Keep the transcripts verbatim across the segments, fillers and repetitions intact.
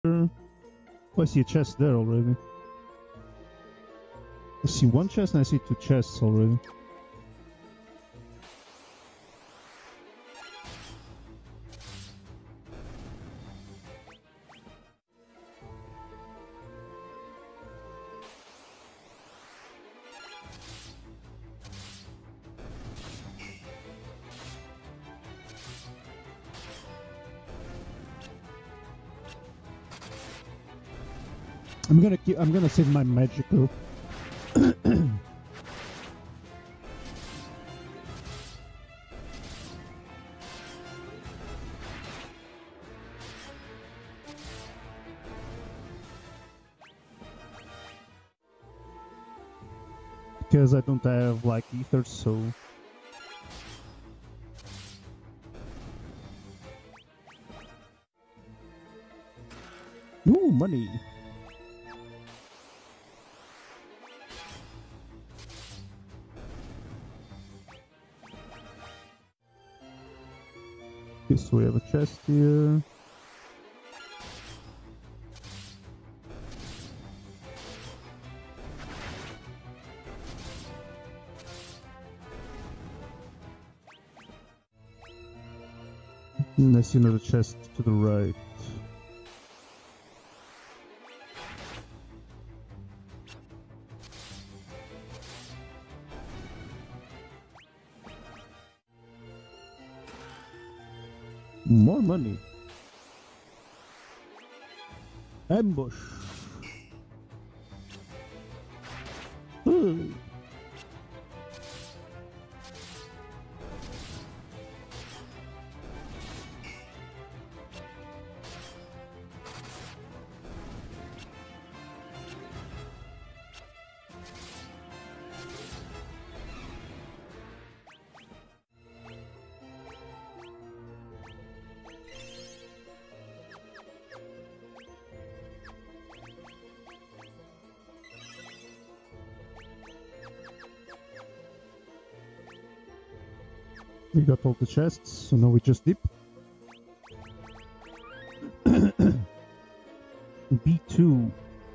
Oh, I see a chest there already. I see one chest and I see two chests already. I'm gonna keep, I'm gonna save my magical. Because I don't have like ether, so ooh, money. Okay, so we have a chest here. And I see another chest to the right. More money. Ambush. Ooh. We got all the chests, so now we just dip. B two.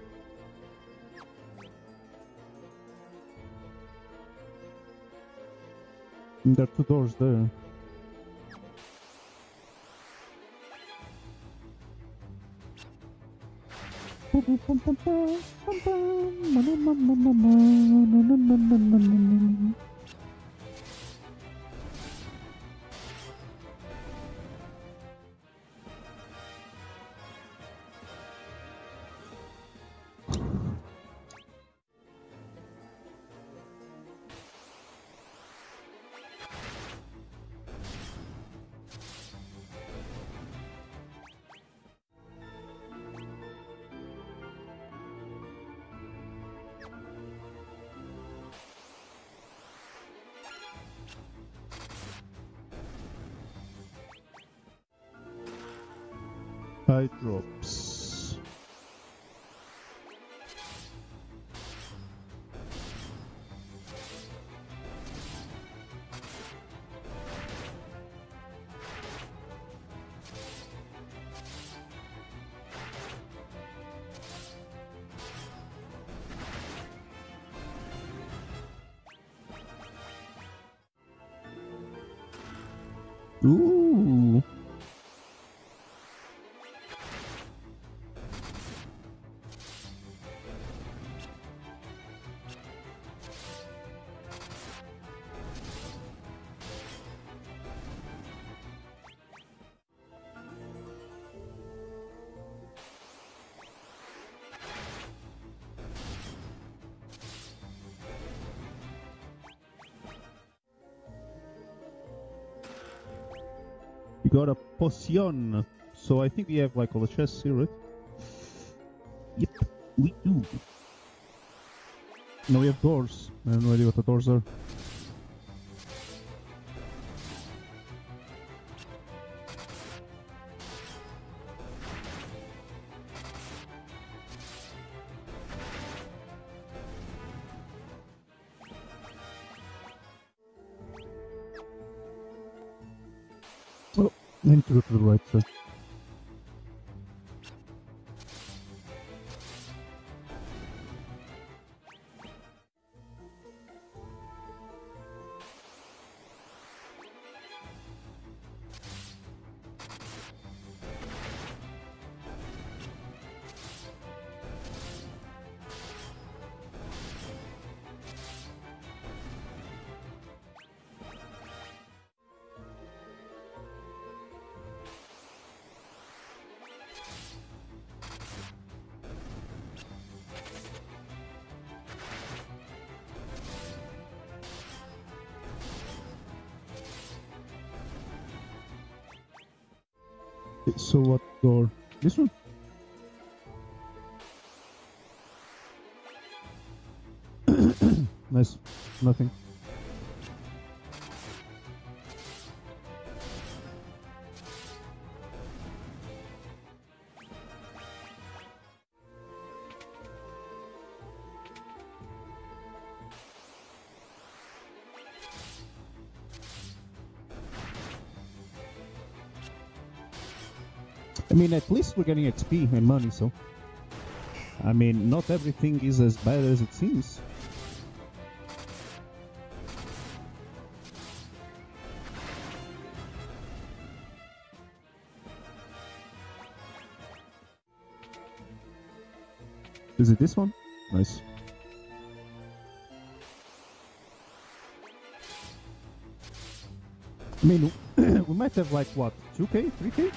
And there are two doors there. High drops. Ooh. We got a potion, so I think we have like all the chests here, right? Yep, we do. Now we have doors. I have no idea what the doors are. Oh, I need to go to the right side. So what door? This one? Nice. Nothing. I mean, at least we're getting X P and money, so... I mean, not everything is as bad as it seems. Is it this one? Nice. I mean, we might have like, what, two K, three K?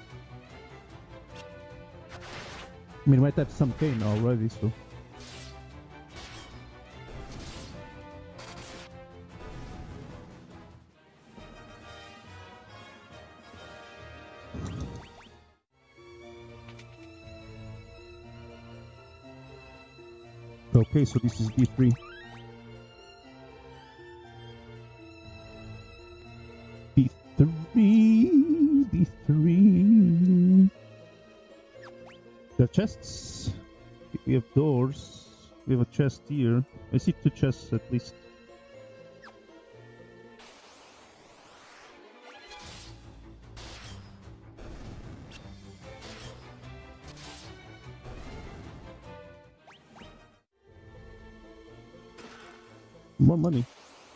I mean, we might have some cane already, so... Okay, so this is B three. B three, B three. There are chests. We have doors. We have a chest here. I see two chests at least. More money.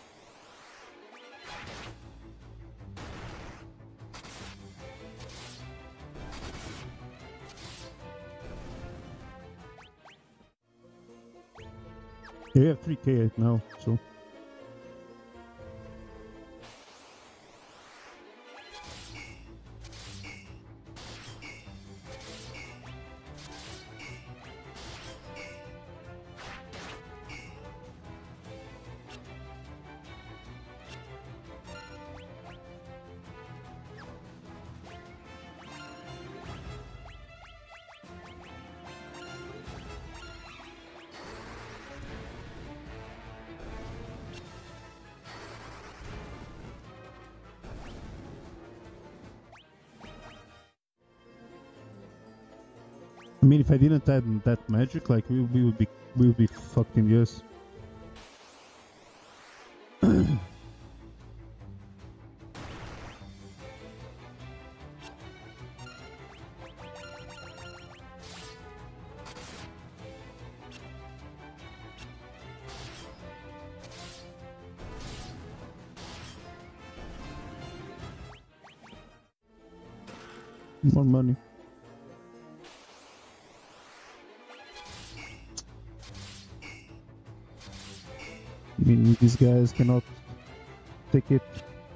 Yeah, we have three K now, so... I mean, if I didn't add that magic, like, we, we would be we would be fucked in years. More money. I mean, these guys cannot take it.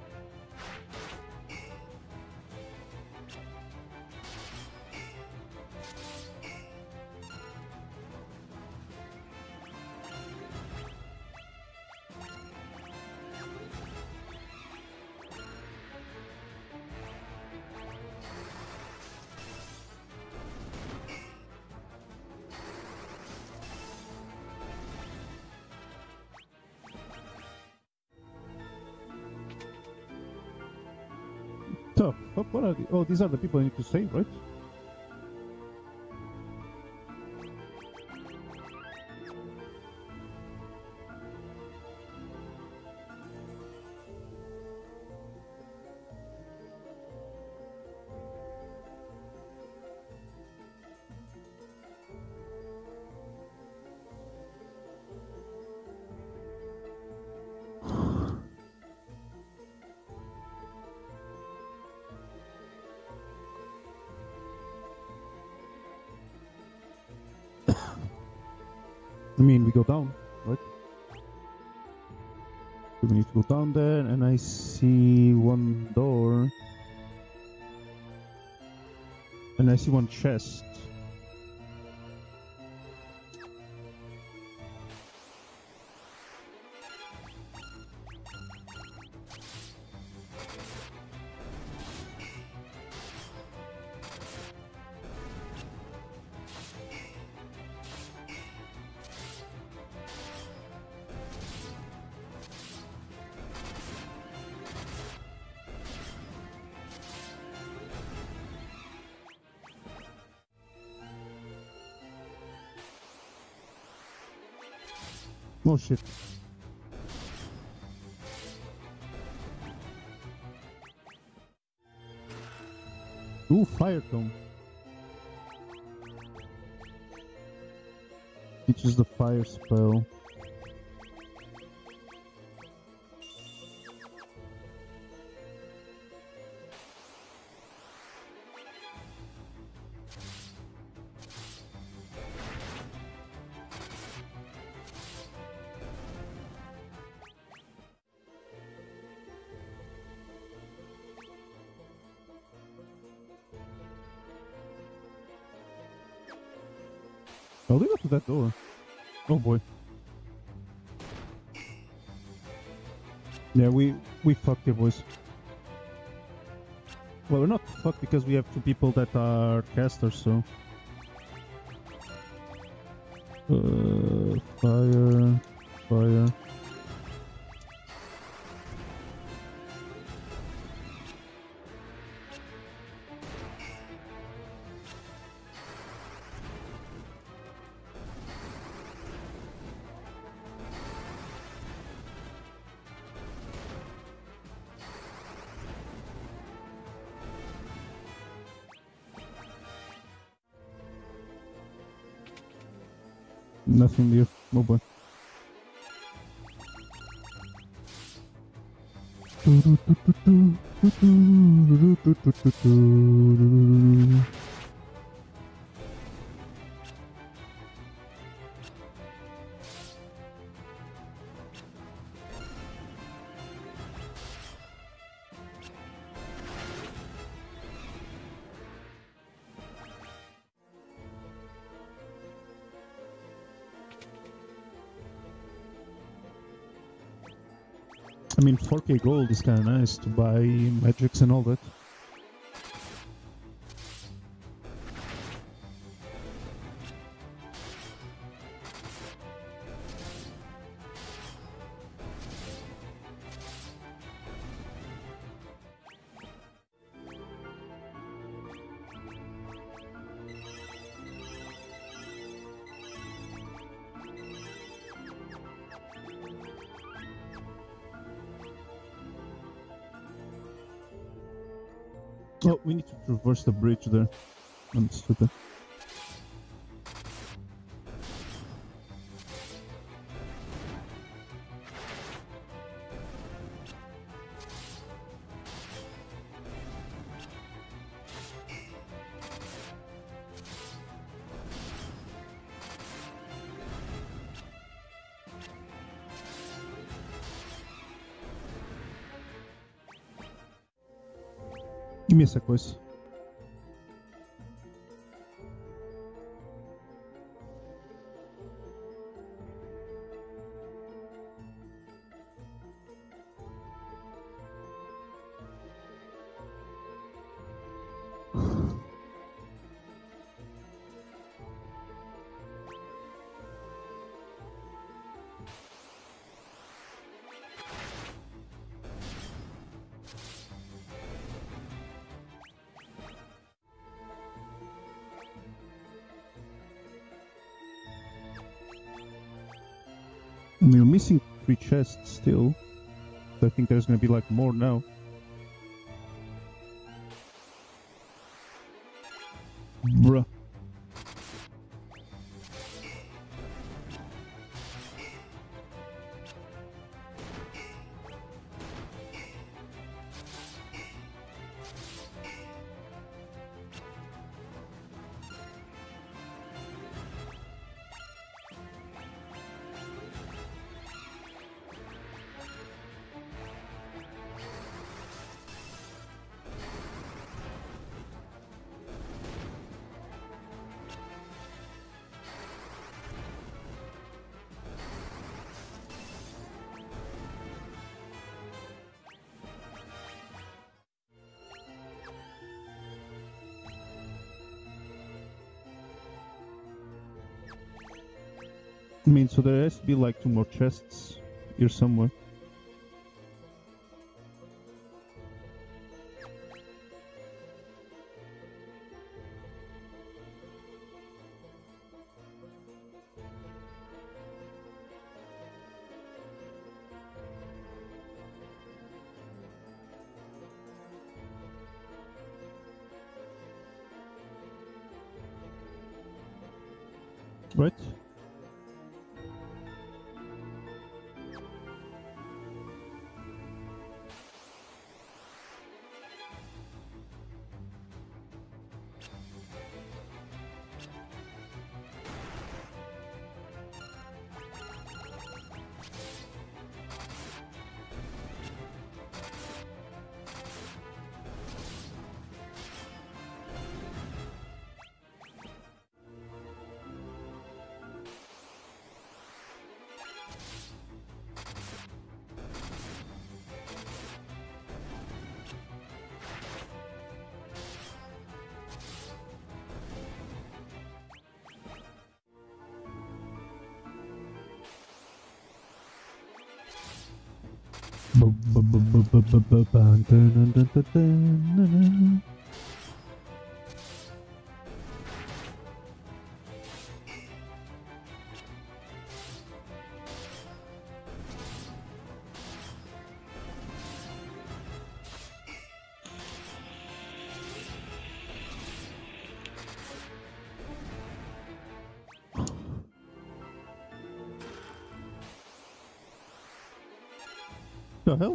So, what are the, oh, these are the people I need to save, right? I mean, we go down, right? So we need to go down there, and I see one door. And I see one chest. Oh shit. Ooh, fire tome. Teaches the fire spell. I'll leave it to that door. Oh boy. Yeah, we we fucked here, boys. Well, we're not fucked because we have two people that are casters, so. Uh, fire, fire. Nothing there. Oh boy. I mean, four K gold is kind of nice to buy magics and all that. Oh, we need to traverse the bridge there. Understood that. Give me a sec, boys. We're missing three chests still. So I think there's gonna be like more now. Bruh. I mean, so there has to be like two more chests here somewhere. Right? The hell?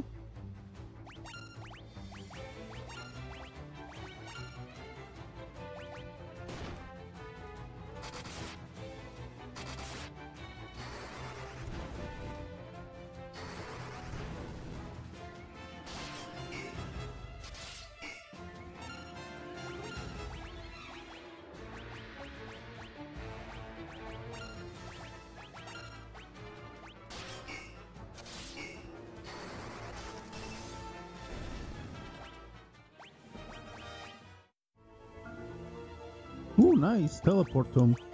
Ooh, nice. Teleport to him.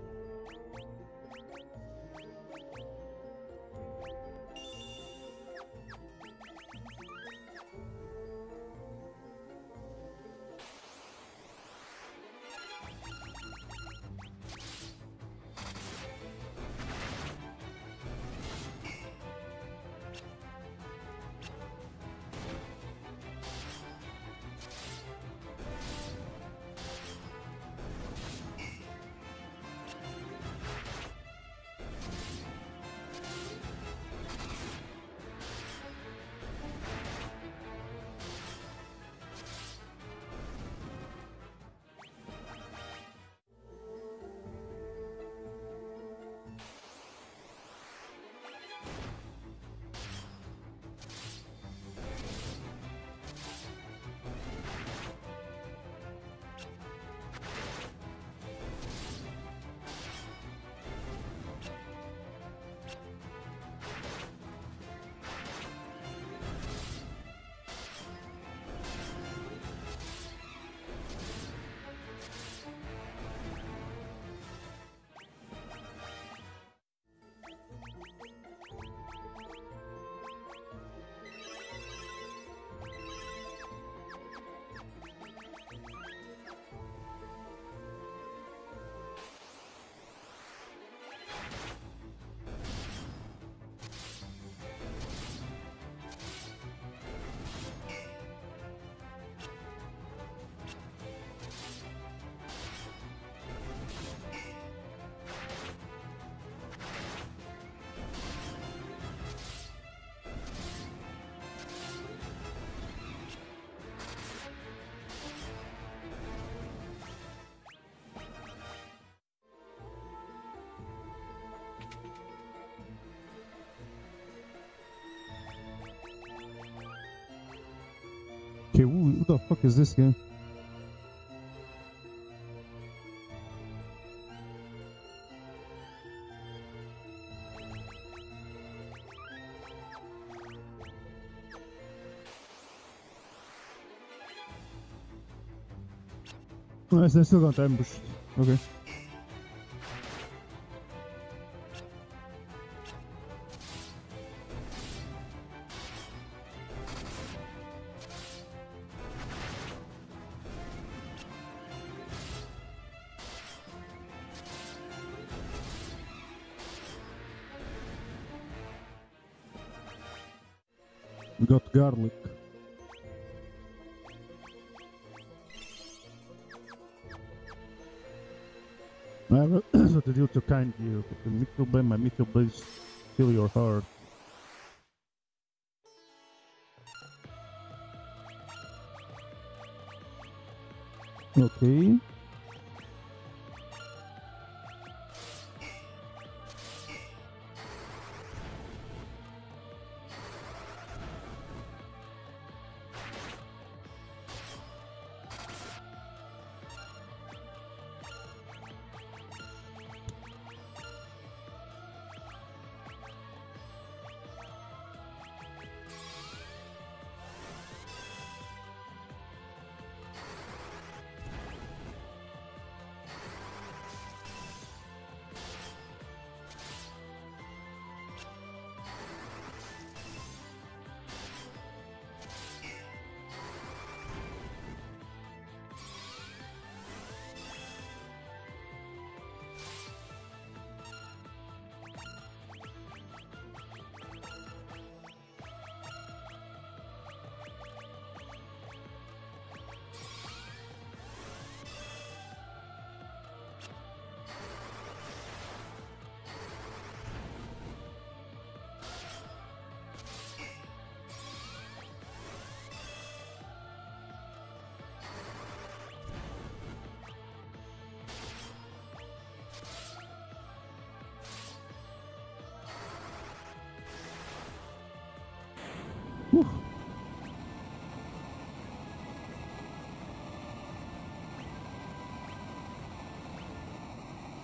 Okay, who, who the fuck is this guy? Oh, I still got ambushed. Okay. We got garlic. I have a to do to kind you. The Mythril Blade, my Mythril Blades fill your heart. Okay.